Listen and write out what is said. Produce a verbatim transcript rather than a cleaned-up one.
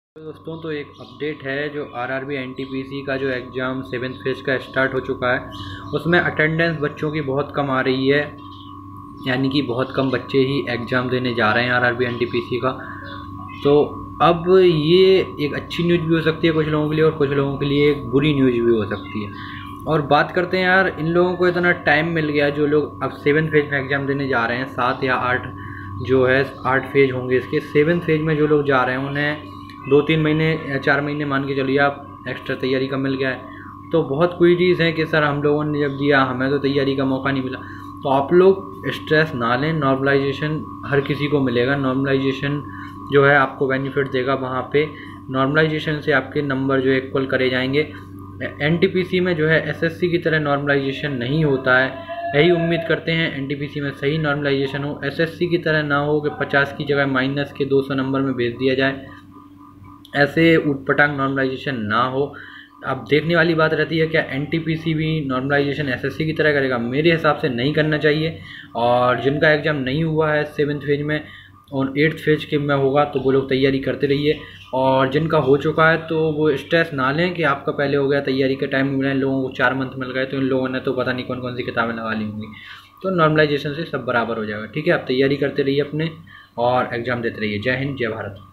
तो दोस्तों, तो एक अपडेट है जो आरआरबी एनटीपीसी का जो एग्ज़ाम सेवन्थ फेज का स्टार्ट हो चुका है, उसमें अटेंडेंस बच्चों की बहुत कम आ रही है। यानी कि बहुत कम बच्चे ही एग्ज़ाम देने जा रहे हैं आरआरबी एनटीपीसी का। तो अब ये एक अच्छी न्यूज़ भी हो सकती है कुछ लोगों के लिए और कुछ लोगों के लिए एक बुरी न्यूज़ भी हो सकती है। और बात करते हैं यार, इन लोगों को इतना टाइम मिल गया जो लोग अब सेवन्थ फेज में एग्ज़ाम देने जा रहे हैं। सात या आठ जो है आठ फेज होंगे इसके। सेवन्थ फेज में जो लोग जा रहे हैं उन्हें दो तीन महीने या चार महीने मान के चलिए आप एक्स्ट्रा तैयारी का मिल गया है। तो बहुत क्वेरीज हैं कि सर हम लोगों ने जब दिया हमें तो तैयारी का मौका नहीं मिला। तो आप लोग स्ट्रेस ना लें, नॉर्मलाइजेशन हर किसी को मिलेगा। नॉर्मलाइजेशन जो है आपको बेनिफिट देगा। वहाँ पे नॉर्मलाइजेशन से आपके नंबर जो है इक्वल करे जाएंगे। एनटीपीसी में जो है एसएससी की तरह नॉर्मलाइजेशन नहीं होता है। यही उम्मीद करते हैं एनटीपीसी में सही नॉर्मलाइजेशन हो, एसएससी की तरह ना हो कि पचास की जगह माइनस के दो सौ नंबर में भेज दिया जाए। ऐसे उटपटांग नॉर्मलाइजेशन ना हो। अब देखने वाली बात रहती है क्या एनटीपीसी भी नॉर्मलाइजेशन एसएससी की तरह करेगा? मेरे हिसाब से नहीं करना चाहिए। और जिनका एग्ज़ाम नहीं हुआ है सेवन्थ फेज में और एट्थ फेज के में होगा तो वो लोग तैयारी करते रहिए। और जिनका हो चुका है तो वो स्ट्रेस ना लें कि आपका पहले हो गया, तैयारी का टाइम मिला, इन लोगों को चार मंथ मिल गए तो इन लोगों ने तो पता नहीं कौन कौन सी किताबें लगा ली होंगी। तो नॉर्मलाइजेशन से सब बराबर हो जाएगा। ठीक है, आप तैयारी करते रहिए अपने और एग्ज़ाम देते रहिए। जय हिंद, जय भारत।